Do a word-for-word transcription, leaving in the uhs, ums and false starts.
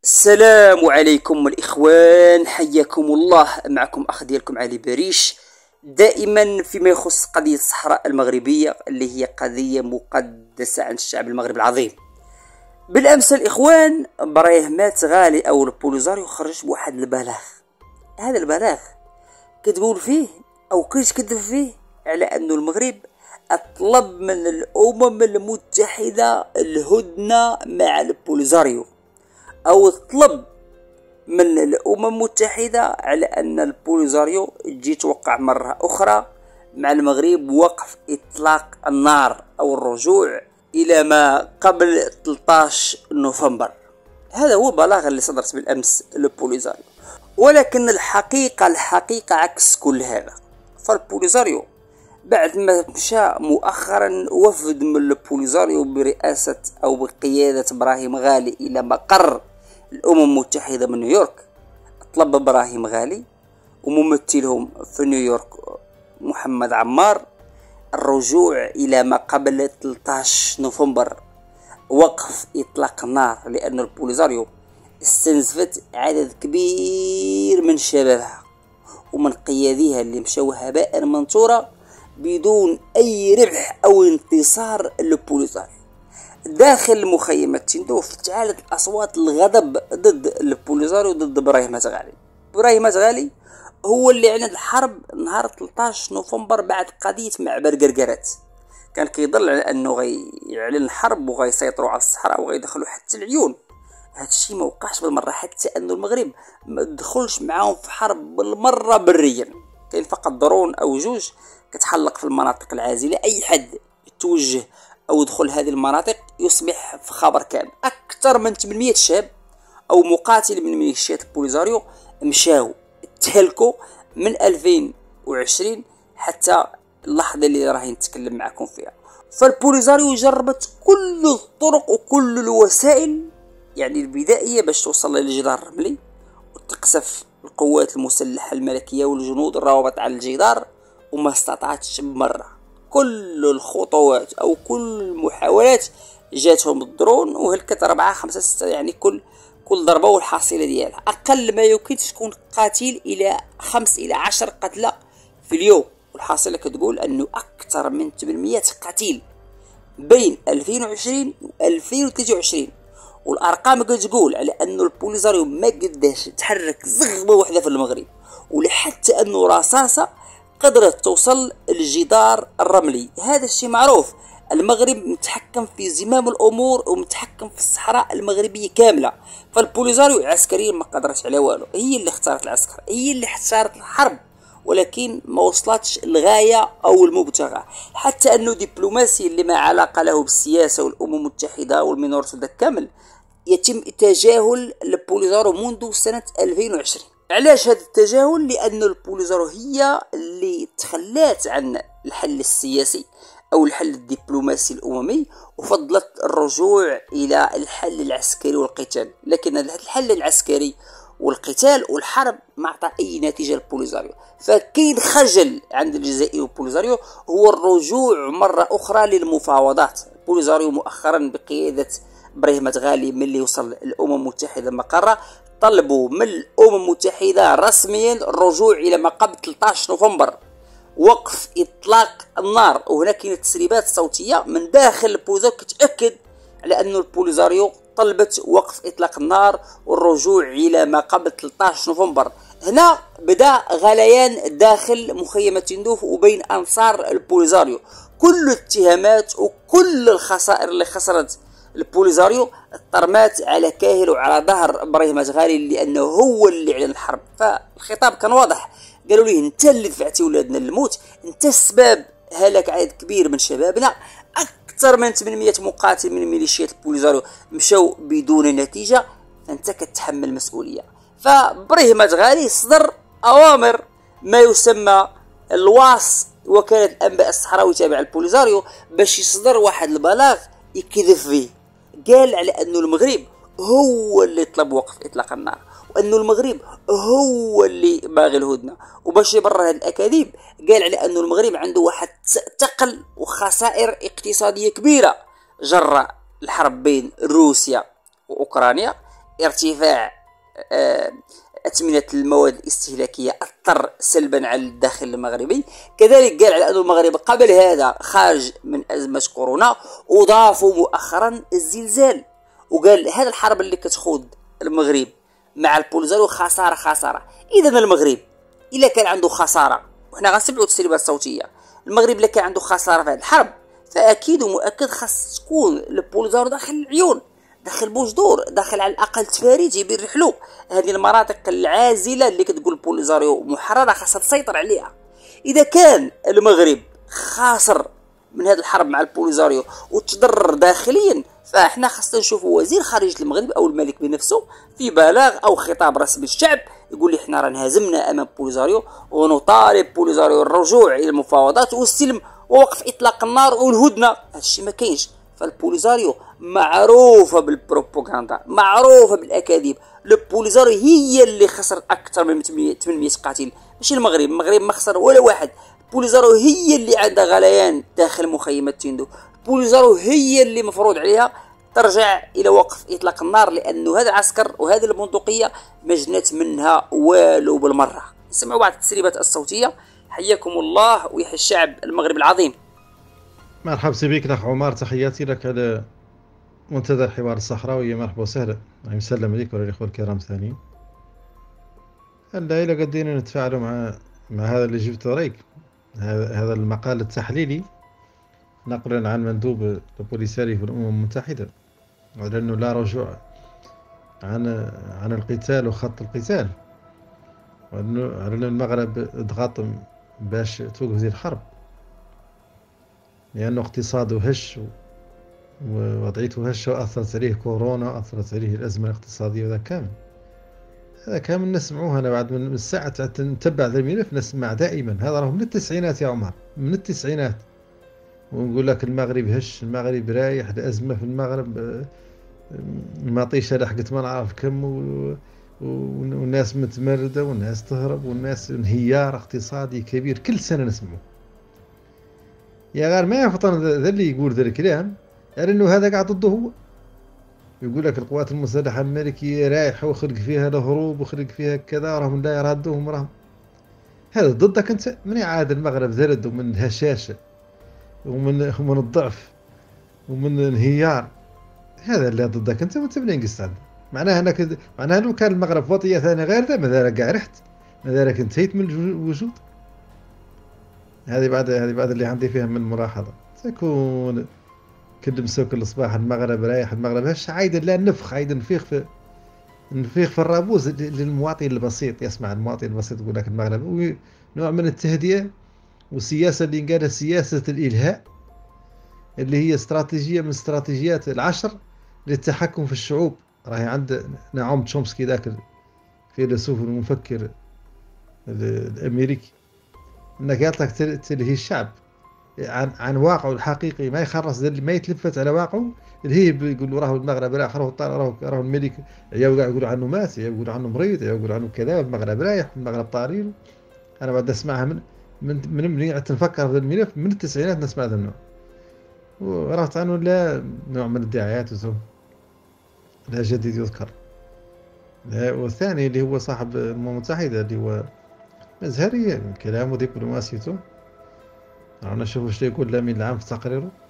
السلام عليكم الإخوان، حياكم الله. معكم أخ ديالكم علي بريش، دائما فيما يخص قضية الصحراء المغربية اللي هي قضية مقدسة عند الشعب المغربي العظيم. بالأمس الإخوان بريهمات غالي أو البوليزاريو خرج بواحد البلاغ. هذا البلاغ كتقول فيه أو كتكذب فيه على أنه المغرب أطلب من الأمم المتحدة الهدنة مع البوليزاريو، أو طلب من الأمم المتحدة على أن البوليزاريو يجي توقع مرة أخرى مع المغرب وقف إطلاق النار أو الرجوع إلى ما قبل ثلاثة عشر نوفمبر. هذا هو البلاغ اللي صدرت بالأمس البوليزاريو، ولكن الحقيقة الحقيقة عكس كل هذا. فالبوليزاريو بعد ما مشى مؤخرا وفد من البوليزاريو برئاسة أو بقيادة إبراهيم غالي إلى مقر الأمم المتحدة من نيويورك، طلب إبراهيم غالي وممثلهم في نيويورك محمد عمار الرجوع إلى ما قبل ثلاثة عشر نوفمبر، وقف إطلاق النار، لأن البوليزاريو استنزفت عدد كبير من شبابها ومن قياديها اللي مشاو هباء منثورا بدون أي ربح أو انتصار للبوليزاريو. داخل مخيمة تندوف تعالت أصوات الغضب ضد البوليزاريو ضد إبراهيم غالي. إبراهيم غالي هو اللي اعلن الحرب نهار ثلاثة عشر نوفمبر بعد قضية معبر قرقرات. كان كيضل على أنه غيعلن الحرب وغيسيطروا على الصحراء وغيدخلوا حتى العيون. هذا الشيء ما وقعش بالمرة، حتى أنه المغرب ما دخلش معاهم في حرب بالمرة بريا. كاين فقط درون أو جوج كتحلق في المناطق العازلة، أي حد يتوجه أو يدخل هذه المناطق يصبح في خبر كامل. أكثر من ثمانمئة شاب أو مقاتل من ميليشيات البوليزاريو مشاو تهلكوا من ألفين وعشرين حتى اللحظة اللي راهي نتكلم معكم فيها. فالبوليزاريو جربت كل الطرق وكل الوسائل يعني البدائية باش توصل للجدار الرملي وتقصف القوات المسلحة الملكية والجنود الروابط على الجدار، وما استطاعتش بمرة. كل الخطوات أو كل المحاولات جاتهم الدرون وهلكت أربعة خمسة ستة، يعني كل كل ضربة والحاصلة ديالها أقل ما يمكن تكون قاتل إلى خمس إلى عشر قتلى في اليوم. والحاصلة كتقول أنه أكثر من ثمانمئة قتيل بين ألفين وعشرين و ألفين وثلاثة وعشرين، والأرقام كتقول على أنه البوليزاريو ما قداش تحرك زغبة واحدة في المغرب، ولحتى أنه رصاصة قدرت توصل للجدار الرملي. هذا الشيء معروف. المغرب متحكم في زمام الأمور ومتحكم في الصحراء المغربية كاملة. فالبوليزاريو عسكريا ما قدرت على والو، هي اللي اختارت العسكر، هي اللي اختارت الحرب، ولكن ما وصلتش الغاية أو المبتغى. حتى أنه دبلوماسي اللي ما علاقة له بالسياسة والأمم المتحدة والمينورسو دا كامل يتم تجاهل البوليزاريو منذ سنة ألفين وعشرين. علاش هذا التجاهل؟ لأن البوليزاريو هي اللي تخلات عن الحل السياسي أو الحل الدبلوماسي الأممي وفضلت الرجوع إلى الحل العسكري والقتال. لكن هذا الحل العسكري والقتال والحرب ما عطى أي نتيجة للبوليزاريو. فكاين خجل عند الجزائر والبوليزاريو هو الرجوع مرة أخرى للمفاوضات. البوليزاريو مؤخرا بقيادة إبراهيم غالي ملي وصل الأمم المتحدة مقرة طلبوا من الأمم المتحدة رسميا الرجوع إلى ما قبل ثلاثة عشر نوفمبر، وقف إطلاق النار. وهنا كاين تسريبات صوتية من داخل البوليزاريو كتأكد على أن البوليزاريو طلبت وقف إطلاق النار والرجوع إلى ما قبل ثلاثة عشر نوفمبر. هنا بدأ غليان داخل مخيمة تندوف وبين أنصار البوليزاريو. كل الاتهامات وكل الخسائر اللي خسرت البوليزاريو طرمات على كاهل وعلى ظهر إبراهيم غالي، لأنه هو اللي اعلن الحرب. فالخطاب كان واضح، قالوا ليه انت اللي دفعتي ولادنا للموت، انت السبب هلك عدد كبير من شبابنا. اكثر من ثمانمئة مقاتل من ميليشيات البوليزاريو مشاو بدون نتيجه، فانت كتحمل مسؤوليه. فابراهيم غالي صدر اوامر ما يسمى الواس، وكالة الانباء الصحراوي تابع البوليزاريو، باش يصدر واحد البلاغ يكذب فيه. قال على انه المغرب هو اللي طلب وقف اطلاق النار، وانه المغرب هو اللي باغي الهدنه. وباش يبرر هذه الاكاذيب قال على انه المغرب عنده واحد ثقل وخسائر اقتصاديه كبيره جراء الحرب بين روسيا واوكرانيا، ارتفاع آه، أثمنة المواد الاستهلاكية أثر سلبا على الداخل المغربي. كذلك قال على أن المغرب قبل هذا خارج من أزمة كورونا، وضافوا مؤخرا الزلزال، وقال هذا الحرب اللي كتخوض المغرب مع البوليزاريو خسارة خسارة. إذا المغرب إلا كان عنده خسارة، وحنا غنسمعوا التسريبات الصوتية، المغرب إلا كان عنده خسارة في هذه الحرب فأكيد ومؤكد خاص تكون البوليزاريو داخل العيون، داخل بوجدور، داخل على الاقل تفاريجي بيرحلوا هذه المناطق العازله اللي كتقول بوليزاريو محرره خاصها تسيطر عليها. اذا كان المغرب خاسر من هذه الحرب مع البوليزاريو وتضرر داخليا، فاحنا خاصنا نشوفوا وزير خارجيه المغرب او الملك بنفسه في بلاغ او خطاب رسمي للشعب يقول لي احنا راه انهزمنا امام بوليزاريو ونطالب بوليزاريو الرجوع الى المفاوضات والسلم ووقف اطلاق النار والهدنه. هذا الشيء ما كاينش. فالبوليزاريو معروفه بالبروباغندا، معروفه بالاكاذيب. البوليزاريو هي اللي خسر اكثر من ثمانمئة قاتل، ماشي المغرب. المغرب ما خسر ولا واحد. البوليزاريو هي اللي عندها غليان داخل مخيمات تيندو. البوليزاريو هي اللي مفروض عليها ترجع الى وقف اطلاق النار، لانه هذا العسكر وهذه البندقيه ما جنات منها والو بالمره. نسمعوا بعض التسريبات الصوتيه. حياكم الله ويحيى الشعب المغربي العظيم. مرحبا بك الاخ عمر، تحياتي لك على منتدى الحوار الصحراوي. مرحبا وسهلا، مسلم عليك وللاخوه الكرام ثانيين. هلا الى قدينا نتفاعلوا مع مع هذا اللي جبته رايك، هذا المقال التحليلي نقلا عن مندوب البوليساري في الامم المتحده على انه لا رجوع عن عن القتال وخط القتال، وانه على ان المغرب ضغط باش توقف هذه الحرب لانه اقتصاده هش ووضعيته هشه واثرت عليه كورونا واثرت عليه الازمه الاقتصاديه. وهذا كامل هذا كامل نسمعوه. انا بعد من الساعه نتبع ذا الملف نسمع دائما. هذا راه من التسعينات يا عمر، من التسعينات، ونقول لك المغرب هش، المغرب رايح، الازمه في المغرب المطيشه لحقت ما نعرف كم، والناس متمرده والناس تهرب والناس انهيار اقتصادي كبير. كل سنه نسمعه. يا غير ما يفطن ذا اللي يقول ذا الكلام يعني انه هذا قاعد ضده هو. يقول لك القوات المسلحه الامريكيه رايحه وخلق فيها الهروب وخلق فيها كذا، راهم لا يرادوهم، راهم هذا ضدك انت. من يعاد المغرب ذرد ومن هشاشه ومن ومن الضعف ومن انهيار، هذا اللي ضدك انت وانت منين قصد. معناها انك معناها لو كان المغرب وطيه ثانيه غير ذا ماذا كاع رحت، ماذا انتهيت من الوجود. هذه بعد هذه بعد اللي عندي فيها من ملاحظه. تكون كل مسوك الصباح المغرب رايح، المغرب هش عايد لا النفخ، عايد نفيخ في نفيخ في الرابوز للمواطن البسيط. يسمع المواطن البسيط يقول لك المغرب نوع من التهدئه والسياسه اللي قالها سياسه الالهاء، اللي هي استراتيجيه من استراتيجيات العشر للتحكم في الشعوب. راهي عند نعوم تشومسكي ذاك الفيلسوف المفكر الامريكي، انك يعطيك تلهي الشعب عن عن واقعه الحقيقي، ما يخرص اللي ما يتلفت على واقعه. اللي هي بيقولوا راه المغرب رايح، راه راه راه الملك يا قاعد يقولوا عنه مات، يا يقولوا عنه مريض، يا يقولوا عنه كذا، المغرب رايح، المغرب طارين. انا بعد اسمعها من من من مني نفكر في الملف من التسعينات نسمع هذا النوع، وعرفت عنه لا نوع من الدعايات وزو لا جديد يذكر. والثاني اللي هو صاحب الامم المتحده اللي هو مزهري كلامه دبلوماسيته، رانا نشوفوا ايش يقول لامين العام في تقريره.